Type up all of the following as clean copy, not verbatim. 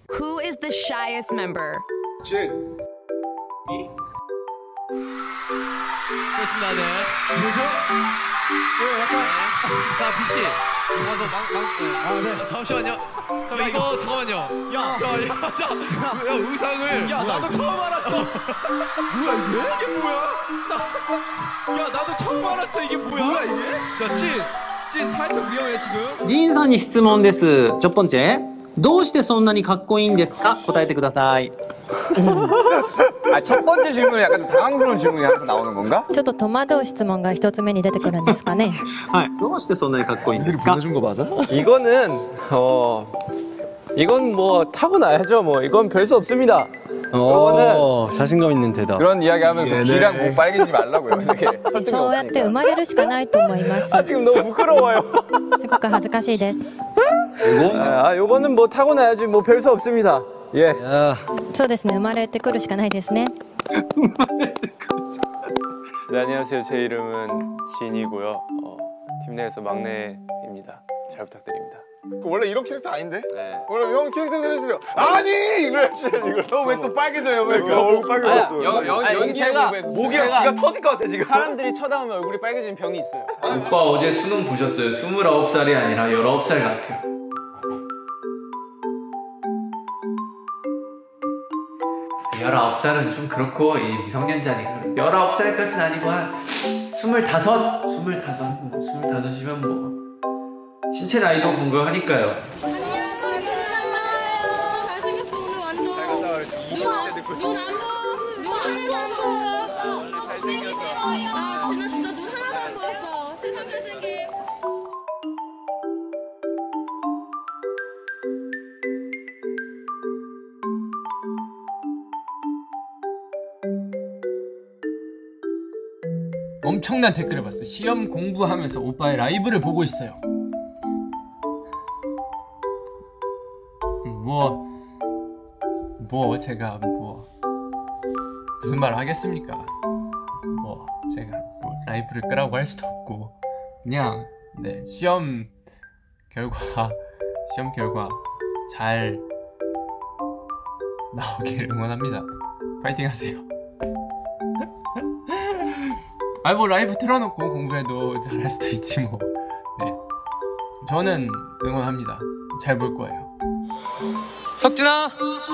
Who is the shyest member? 진. 그렇습니다. 네. 뭐죠? 약간. 자, 비씨. 네. 잠시만요. 이거 잠깐만요. 야, 의상을. 야, 나도 처음 알았어. 뭐야 이게 뭐야? 야, 나도 처음 알았어. 이게 뭐야? 뭐야 이게? 자, 찐 살짝 위험해 지금. ジンさんに質問です。ちょっぽんちぇどうしてそんなにかっこいいんですか答えてください。 첫 번째 질문에 약간 당황스러운 질문이 항상 나오는 건가? ちょっと戸惑う質問が一つ目に出てくるんですかね。 はい。どうしてそんなにかっこいいんですか 보내준 거 맞아? 이건 뭐 타고나야죠. 뭐 이건 별 수 없습니다. 자신감 있는 대답. 그런 이야기 하면서 귀랑 목 빨개지지 말라고요. 이렇게 そうやって生まれるしかないと思います。 지금 너무 부끄러워요. すごく恥ずかしいです。 요거는 뭐 타고나야지 뭐 별 수 없습니다. 예. そうですね、生まれてくるしかないですね。 네, 안녕하세요. 제 이름은 진이고요. 팀 내에서 막내입니다. 잘 부탁드립니다. 원래 이런 캐릭터 아닌데? 네. 원래 형 캐릭터 잘했어요. 아니 이거지 이거. 왜 또 빨개져요? 왜 얼굴 빨개졌어. 연기가 목이랑 귀가 터질 것 같아 지금. 사람들이 쳐다보면 얼굴이 빨개지는 병이 있어요. 오빠 어제 수능 보셨어요? 29살이 아니라 19살 같아요. 열아홉 살은 좀 그렇고 이 미성년자니까 19살까지는 아니고 한 25이면 뭐 신체 나이도 건강하니까요. 잘생겼어 오늘 완전. 눈 진짜 눈 하나도 안 보였어. 세상 잘생김. 엄청난 댓글을 봤어요. 시험 공부하면서 오빠의 라이브를 보고 있어요. 제가 무슨 말을 하겠습니까? 제가 라이브를 끄라고 할 수도 없고 그냥 네 시험 결과 잘 나오길 응원합니다. 파이팅 하세요. 뭐 라이브 틀어놓고 공부해도 잘할 수도 있지 뭐. 네, 저는 응원합니다. 잘 볼 거예요. 석진아,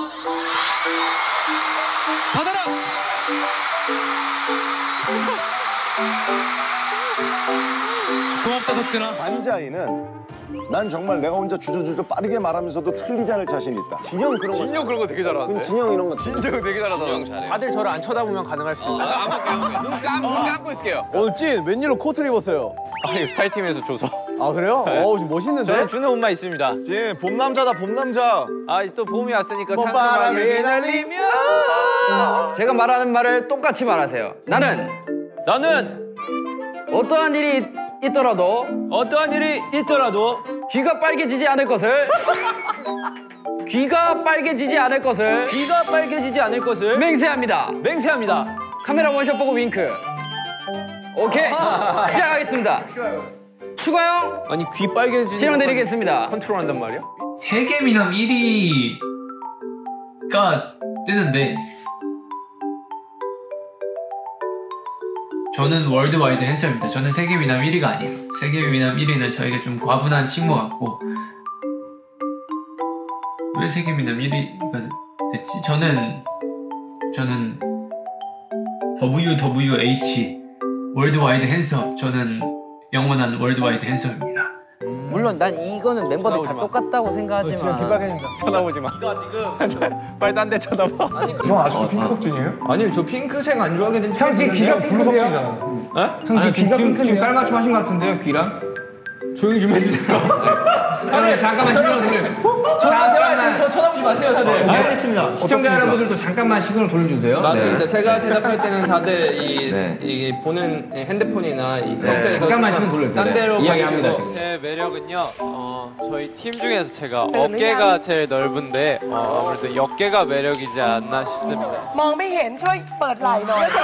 받아라. 고맙다 석진아. 반자이는 난 정말 내가 혼자 주저주저 빠르게 말하면서도 틀리지 않을 자신이 있다. 진영 그런 거. 진영 그런 거 되게 잘하는데. 그럼 진영 이런 거. 진영 되게 잘하더라고. 진영 잘해. 다들 저를 안 쳐다보면 가능할 수도 있어요. 안 볼게요. 눈 감고 있을게요. 오늘 찐 웬일로 코트를 입었어요? 아니 스타일팀에서 줘서. 아 그래요? 네. 좀 멋있는데? 저는 주는 옷만 있습니다. 진 봄남자다 봄남자. 또 봄이 왔으니까 봄바람이 날리며. 제가 말하는 말을 똑같이 말하세요. 나는 어떠한 일이 있더라도 귀가 빨개지지 않을 것을 맹세합니다. 카메라 원샷 보고 윙크. 오케이. 시작하겠습니다. 추가요. 아니 귀 빨개지는 질문 드리겠습니다. 컨트롤한단 말이야? 세계 미남 1위가 뜨는데 저는 월드와이드 핸섬입니다. 저는 세계 미남 1위가 아니에요. 세계 미남 1위는 저에게 좀 과분한 친구 같고 왜 세계 미남 1위가 됐지? 저는 WWH 월드와이드 핸섬. 저는 영원한 월드와이드 핸섬입니다. 물론 난 이거는 멤버들 다 똑같다고 생각하지만 쳐다보지 마. 이거 지금 빨리 딴 데 쳐다봐. 형 아직도 핑크 석진이에요? 아니요 저 핑크색 안 좋아하게 형 지금 귀가 블루 석진이잖아. 형 지금 귀가 핑크 지금 깔맞춤 하신 것 같은데요 귀랑? 조용히 좀 해주세요. 아니 잠깐만 시선을 돌려. 잠깐만 저 쳐다보지 마세요 다들. 알겠습니다. 시청자 여러분들도 잠깐만 시선을 돌려주세요. 맞습니다. 네. 제가 대답할 때는 다들 이 보는 핸드폰이나 이 컴퓨터에서 잠깐만 시선 돌려주세요. 딴 데로 이야기합니다. 제 매력은요. 저희 팀 중에서 제가 어깨가 제일 넓은데 아무래도 역계가 매력이지 않나 싶습니다. มองไม่เห็นช่วยเปิดไหล่หน่อย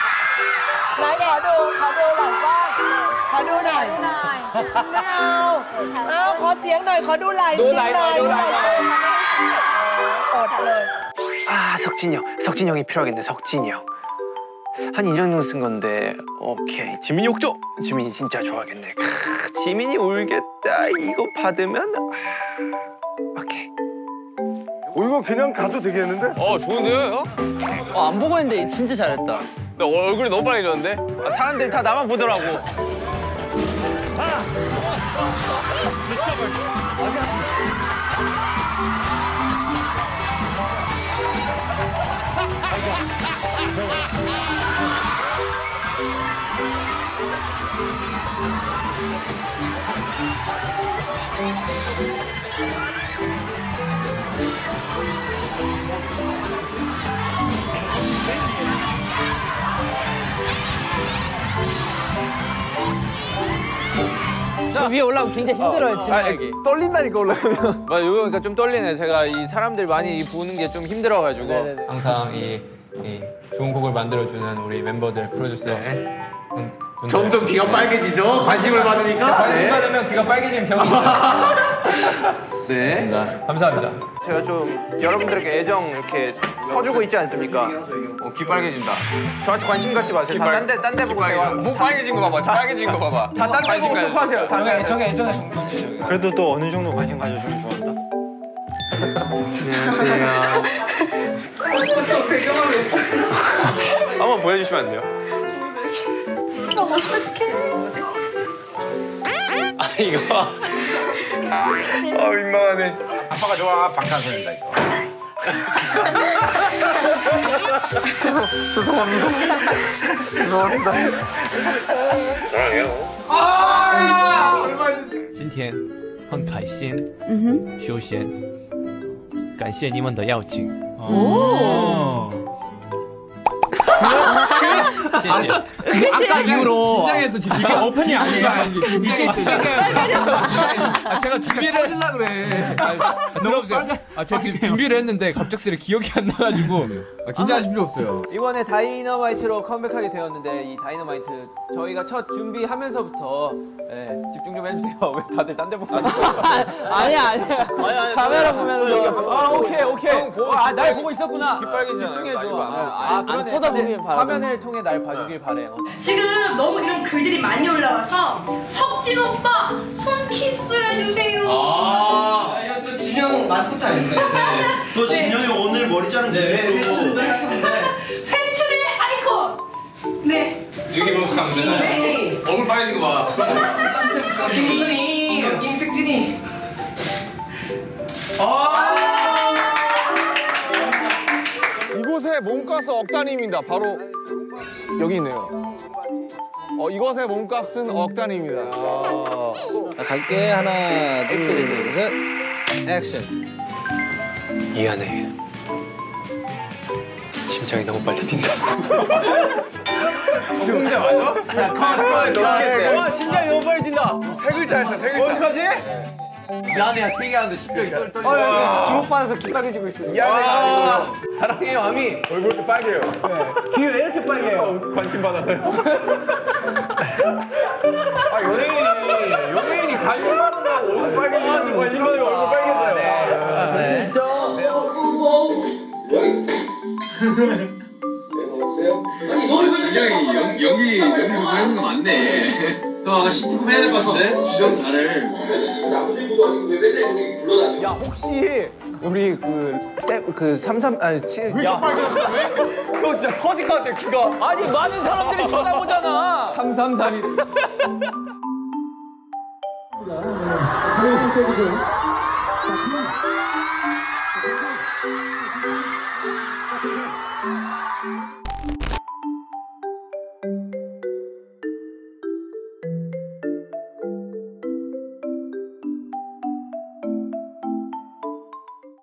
ไหนขอดูไหล่บ้างขอดูหน่อยไม่เอาขอเสียงหน่อยขอดูไหล่ดูไหล่ดูไหล่อดเลย 아 석진이 형이 필요하겠네. 석진이 형. 한 이 정도 쓴 건데 오케이. 지민이 옥조. 지민이 진짜 좋아하겠네. 지민이 울겠다. 이거 받으면 오케이. 이거 그냥 가도 되겠는데? 좋은데요, 형? 안 보고 했는데 진짜 잘했다. 나 얼굴이 너무 빨개졌는데? 사람들이 다 나만 보더라고. 저 위에 올라오면 굉장히 힘들어요, 진행하기. 떨린다니까 올라가면. 맞아, 이거 그러니까 좀 떨리네. 제가 이 사람들 많이 부는 게 좀 힘들어가지고. 항상 이 좋은 곡을 만들어주는 우리 멤버들, 프로듀서. 점점 귀가 빨개지죠? 관심을 받으니까. 관심 받으면 귀가 빨개지는 병이 있어요. 네. 감사합니다. 제가 좀 여러분들에게 애정 이렇게 퍼주고 있지 않습니까? 귀 빨개진다. 저한테 관심 갖지 마세요. 다 딴 데 보고 제가 목 빨개진 거 봐봐. 빨개진 거 봐봐. 다 딴 데 보고 토크하세요. 다 애정의 정도지. 그래도 또 어느 정도 관심 가져주면 좋아한다. 안녕하세요. 한번 보여주시면 안 돼요? 아 이거. 민망하네. 아빠가 좋아. 방탄소년단 이거. 죄송합니다. 사랑해요. 今天很开心，首先感谢你们的邀请。 오. 谢谢。 지금 아까 이후로 긴장해서 지금 이게 오픈이 아니에요. 이게 있어요. 제가 준비를 하려고 그래. 들어보세요. 제가 지금 준비를 했는데 갑작스레 기억이 안 나가지고 긴장하실 필요 없어요. 이번에 다이너마이트로 컴백하게 되었는데 이 다이너마이트 저희가 첫 준비하면서부터 집중 좀 해주세요. 왜 다들 딴 데 보고 아니야. 카메라 보면서 오케이. 날 보고 있었구나. 집중해줘. 안 쳐다보길 바래. 화면을 통해 날 봐주길 바래요. 지금 너무 이런 글들이 많이 올라와서 석진 오빠 손 키스해주세요. 이건 또 진영 마스코트 아닙니까? 또 진영이 오늘 머리 자른 기분으로. 팬츠의 아이콘. 네. 여기 보고 가면 되나요? 얼굴 빨개진 거 봐. 찡승진이. 찡승진이. 이곳의 몸값은 억 단위입니다. 바로 여기 있네요. 이것의 몸값은 억 단위입니다. 갈게. 하나, 둘, 셋. 액션. 미안해. 심장이 너무 빨리 뛴다. 진짜 맞아? 야, 컷 놀라겠네. 와, 심장이 너무 빨리 뛴다. 세 글자 했어, 세 글자. 어떡하지? 미안해, 세 개 하는데 심장이 떨려. 주목받아서 귀 빨개지고 있어. 미안해가 아니고. 사랑해요, 아미. 얼굴도 빨개요. 귀 왜 이렇게 빨개요? 관심 받아서요. 연예인이 관심 받는다고 얼굴 빨개지고 관심 받으면 얼굴 빨개져요. 진짜. 아니 너 진영이 연기 공부 해보는 거 맞네. 너 아까 시트콤 해야 될 것 같은데? 지정 잘해. 야 혹시 우리 그 33 아니 야 너 진짜 터질 것 같아 귀가. 아니 많은 사람들이 쳐다보잖아. 333이.